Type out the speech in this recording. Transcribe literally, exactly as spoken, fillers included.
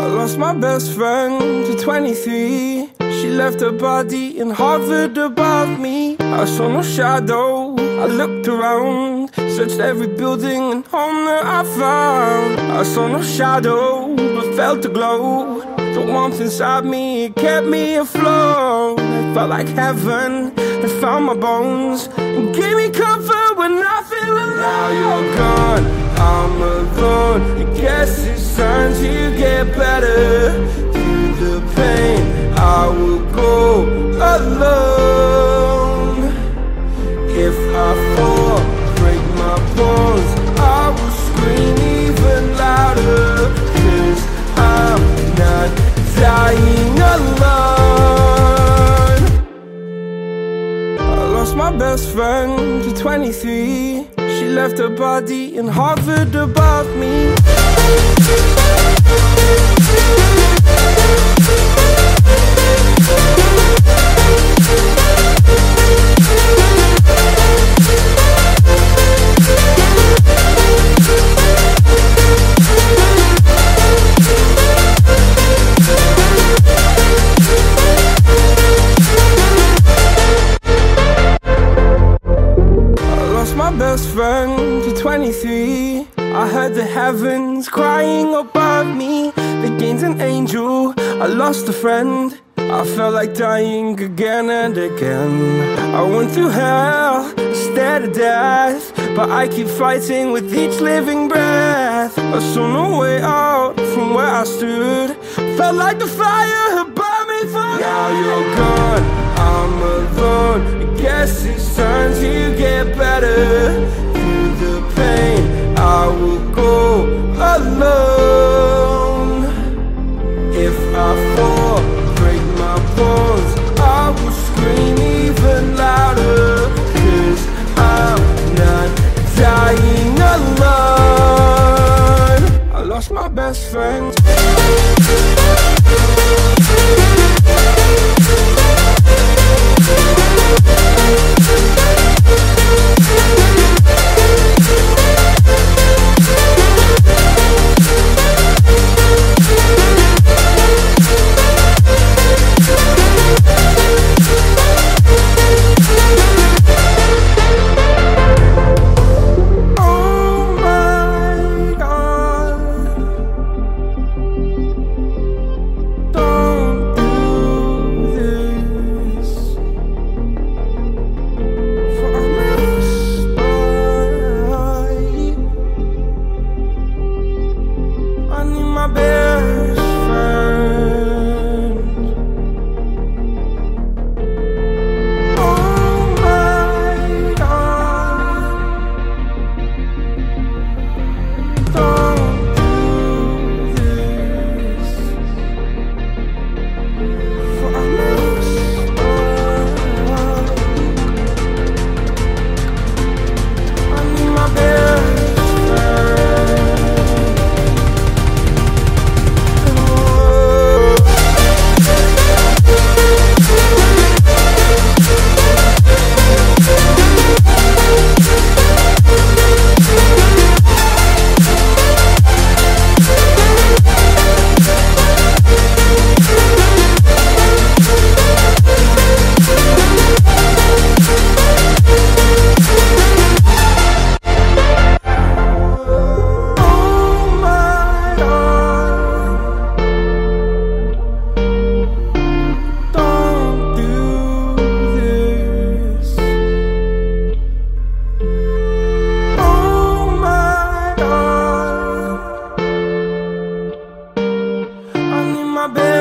I lost my best friend to twenty-three. She left her body and hovered above me. I saw no shadow, I looked around, searched every building and home that I found. I saw no shadow, but felt a glow. The warmth inside me, it kept me afloat. It felt like heaven had found my bones and gave me comfort when I feel alone. Now you're gone, I'm alone. I guess it's time to get better. Through the pain, I will go alone. If I fall, break my bones, I will scream even louder. Cause I'm not dying alone. I lost my best friend to twenty-three. She left her body and hovered above me. My best friend to twenty-three. I heard the heavens crying above me. The gain's an angel, I lost a friend. I felt like dying again and again. I went through hell, stared at death, but I keep fighting with each living breath. I saw no way out from where I stood. Felt like the fire had burned me through. Now you're gone, I'm alone. I guess it's time to get better. Through the pain, I will go alone. If I fall, break my bones, I will scream even louder. Cause I'm not dying alone. I lost my best friend. My best friend. Oh my God, don't do this, for I must I need my best friend. My bed.